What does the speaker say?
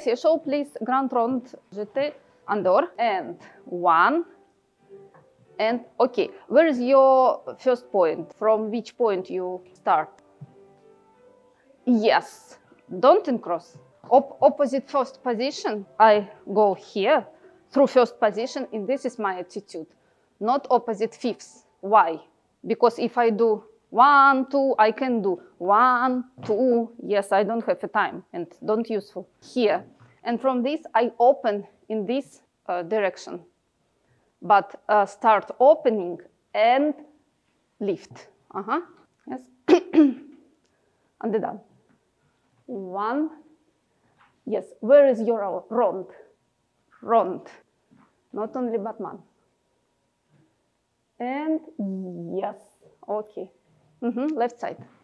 show please Grand Rond Jeté under and 1 and okay. Where is your first point? From which point you start? Yes, don't uncross. Opposite first position, I go here through first position, and this is my attitude, not opposite fifths. Why? Because if I do 1, 2, I can do 1, 2. Yes, I don't have a time and don't useful here. And from this, I open in this direction, but start opening and lift. Yes, and done. 1. Yes, where is your rond? Rond, not only Batman. And yes, okay. Left side.